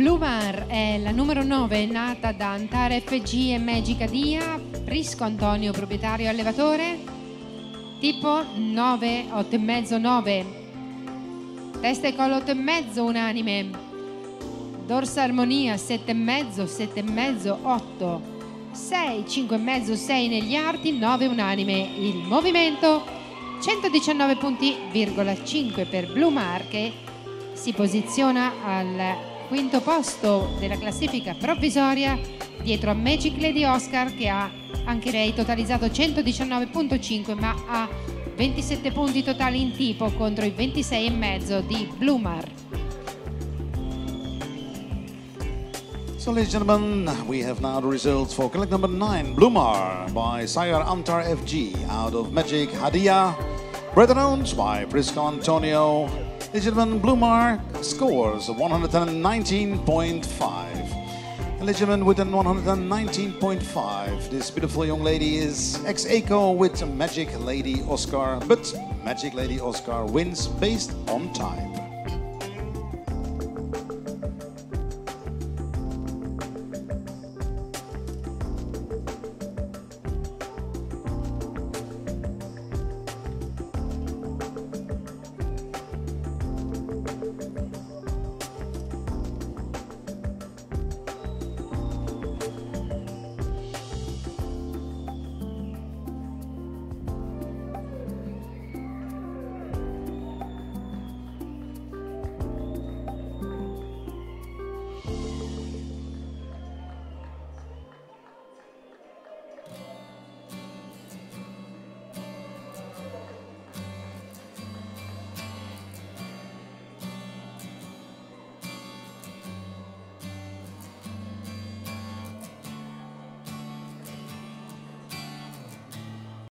Blue Mar è la numero 9, nata da Antara FG e Magica Dia, Prisco Antonio, proprietario e allevatore, tipo 9, 8,5, 9, testa e collo 8,5 unanime, dorsa armonia 7,5, 7,5, 8, 6, 5,5, 6 negli arti, 9 unanime. Il movimento 119,5 punti per Blue Mar, che si posiziona al quinto posto della classifica provvisoria dietro a Magic Lady Oscar, che ha anche lei totalizzato 119,5 ma ha 27 punti totali in tipo contro i 26,5 di Blue Mar. So ladies and gentlemen, we have now the results for collect number 9, Blue Mar by Sire Antar FG out of Magic Hadia, bred and owned by Prisco Antonio. Ladies and gentlemen, Blue Mar scores 119.5. And ladies and gentlemen, with a 119.5, this beautiful young lady is ex-aequo with Magic Lady Oscar, but Magic Lady Oscar wins based on time.